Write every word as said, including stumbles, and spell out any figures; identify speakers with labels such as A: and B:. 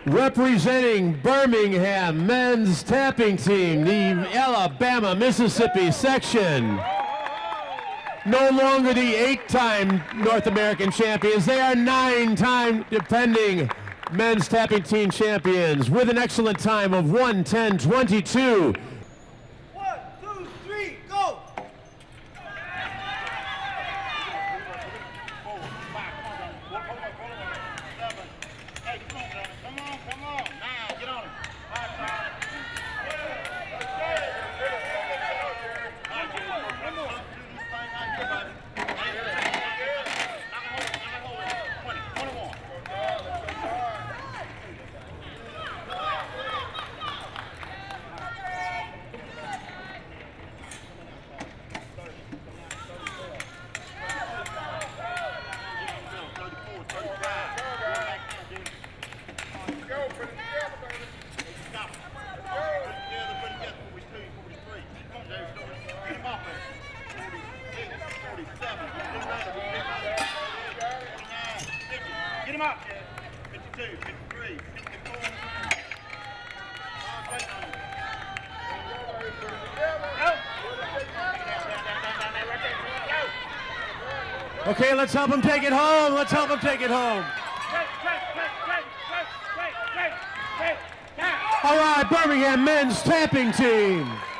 A: Representing Birmingham men's tapping team, the Alabama Mississippi section. No longer the eight-time North American champions, they are nine-time defending men's tapping team champions with an excellent time of one ten twenty-two.
B: One, two, three, go! Come on, come on. Nine, get on it. Get him up. fifty-two, fifty-three, fifty-four.
A: Okay, let's help him take it home. Let's help him take it home. All right, Birmingham men's tapping team.